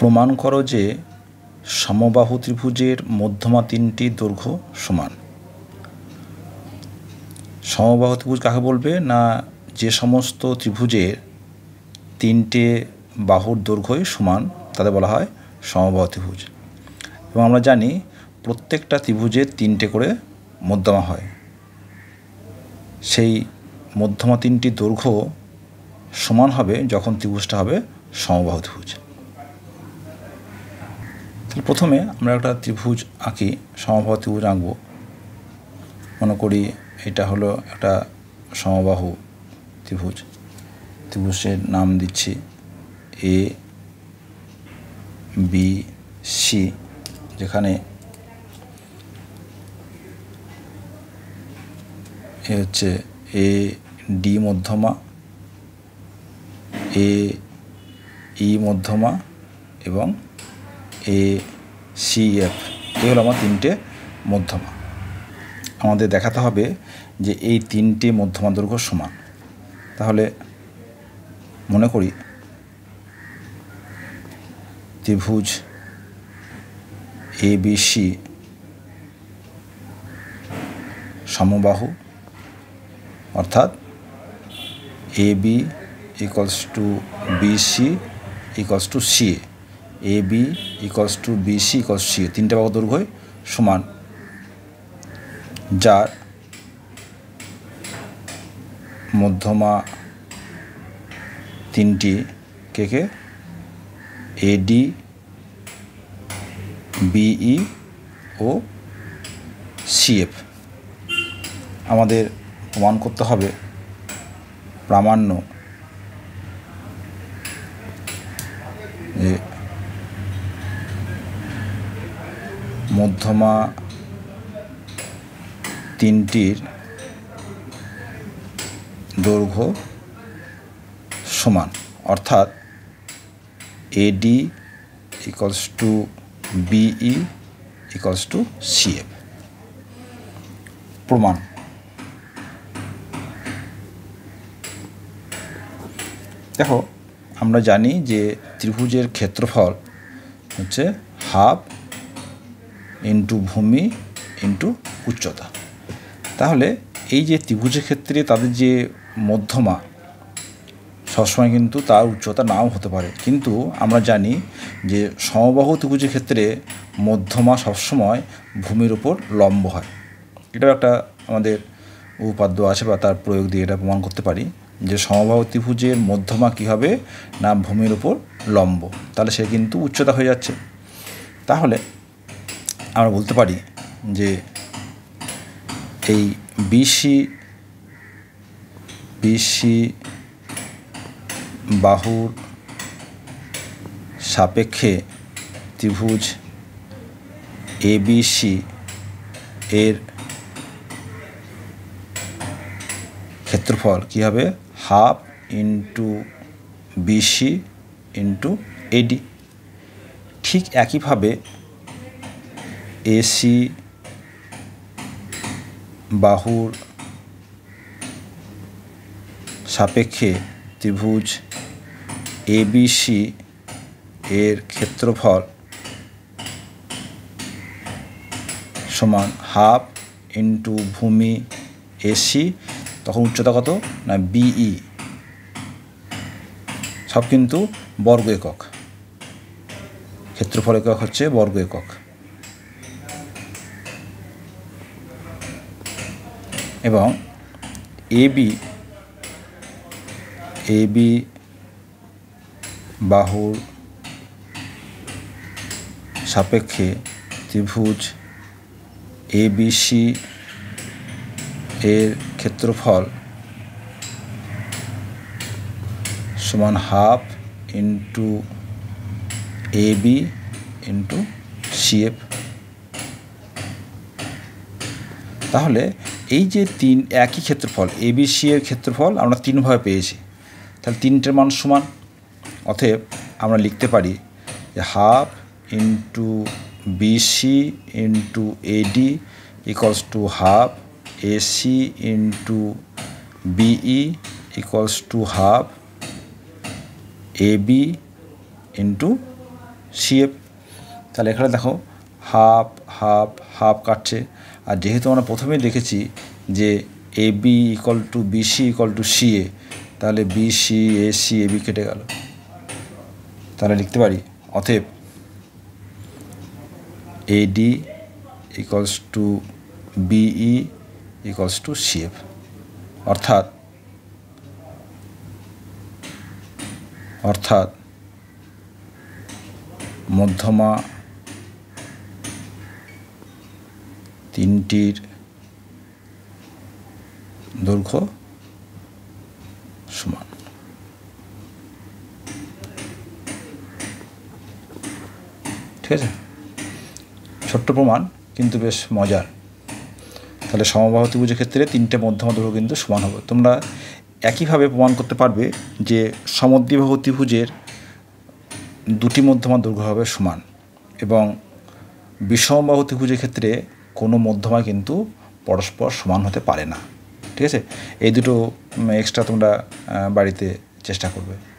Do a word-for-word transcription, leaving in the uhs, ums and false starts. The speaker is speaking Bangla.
প্রমাণ করো যে সমবাহু ত্রিভুজের মধ্যমা তিনটি দৈর্ঘ্য সমান। সমবাহু ত্রিভুজ কাকে বলবে না, যে সমস্ত ত্রিভুজের তিনটে বাহুর দৈর্ঘ্যই সমান তাদের বলা হয় সমবাহু ত্রিভুজ। এবং আমরা জানি প্রত্যেকটা ত্রিভুজের তিনটে করে মধ্যমা হয়, সেই মধ্যমা তিনটি দৈর্ঘ্য সমান হবে যখন ত্রিভুজটা হবে সমবাহু ত্রিভুজ। তাহলে প্রথমে আমরা একটা ত্রিভুজ আঁকি, সমবাহু ত্রিভুজ আঁকব। মনে করি এটা হলো একটা সমবাহু ত্রিভুজ। ত্রিভুজের নাম দিচ্ছি এ বি সি, যেখানে এ হচ্ছে এ ডি মধ্যমা, এ ই মধ্যমা এবং এ সি এফ, এই হলো আমার তিনটে মধ্যমা। আমাদের দেখাতে হবে যে এই তিনটে মধ্যমা দৈর্ঘ্য সমান। তাহলে মনে করি ত্রিভুজ এ বি সি সমবাহু, অর্থাৎ A B equals to B C equals to C A, A B equals to B C equals C A, তিনটে বাহু দৈর্ঘ্যই সমান, যার মধ্যমা তিনটি কে কে এডি, বিই ও সিএফ। আমাদের প্রমাণ করতে হবে প্রামাণ্য যে মধ্যমা তিনটির দৈর্ঘ্য সমান, অর্থাৎ AD equals to BE equals to CF. প্রমাণ। দেখো, আমরা জানি যে ত্রিভুজের ক্ষেত্রফল হচ্ছে হাফ ইন্টু ভূমি ইন্টু উচ্চতা। তাহলে এই যে ত্রিভুজের ক্ষেত্রে তাদের যে মধ্যমা সবসময় কিন্তু তার উচ্চতা নাও হতে পারে, কিন্তু আমরা জানি যে সমবাহু ত্রিভুজের ক্ষেত্রে মধ্যমা সবসময় ভূমির উপর লম্ব হয়। এটাও একটা আমাদের উপপাদ্য আছে বা তার প্রয়োগ দিয়ে এটা প্রমাণ করতে পারি যে সমবাহু ত্রিভুজের মধ্যমা কী হবে না ভূমির উপর লম্ব, তাহলে সে কিন্তু উচ্চতা হয়ে যাচ্ছে। তাহলে আমরা বলতে পারি যে এই বিসি বিসি বাহুর সাপেক্ষে ত্রিভুজ এ বি সি এর ক্ষেত্রফল কী হবে half into BC into AD. ঠিক একইভাবে এসি বাহুর সাপেক্ষে ত্রিভুজ এ বি সি এর ক্ষেত্রফল সমান হাফ ইন্টু ভূমি এসি, তখন উচ্চতা কত না বিই, সব কিন্তু বর্গ একক, ক্ষেত্রফল একক হচ্ছে বর্গ একক। এবং এবি এবি বাহুর সাপেক্ষে ত্রিভুজ এ বি সি এর ক্ষেত্রফল সমান half into A B into CF. তাহলে এই যে তিন একই ক্ষেত্রফল এ বি সি এর ক্ষেত্রফল আমরা তিনভাবে পেয়েছি, তাহলে তিনটের মান সমান। অতএব আমরা লিখতে পারি যে half into BC into AD equals to half AC into BE equals to half AB into CF. তাহলে এখানে দেখো হাফ হাফ হাফ কাটছে, আর যেহেতু আমরা প্রথমেই দেখেছি যে A B equal to BC equal to CA, তাহলে বিসি এসি এবি কেটে গেল। তাহলে লিখতে পারি অতএব AD equals to BE equals to CF, অর্থাৎ অর্থাৎ মধ্যমা তিনটির দৈর্ঘ্য সমান। ঠিক আছে, ছোট্ট প্রমাণ কিন্তু বেশ মজার। তাহলে সমবাহু ত্রিভুজের ক্ষেত্রে তিনটে মধ্যমা দৈর্ঘ্য কিন্তু সমান হবে। তোমরা একইভাবে প্রমাণ করতে পারবে যে সমদ্বিবাহু ত্রিভুজের দুটি মধ্যমা দৈর্ঘ্য হবে সমান, এবং বিষমবাহু ত্রিভুজের ক্ষেত্রে কোনো মধ্যমা কিন্তু পরস্পর সমান হতে পারে না। ঠিক আছে, এই দুটো এক্সট্রা তোমরা বাড়িতে চেষ্টা করবে।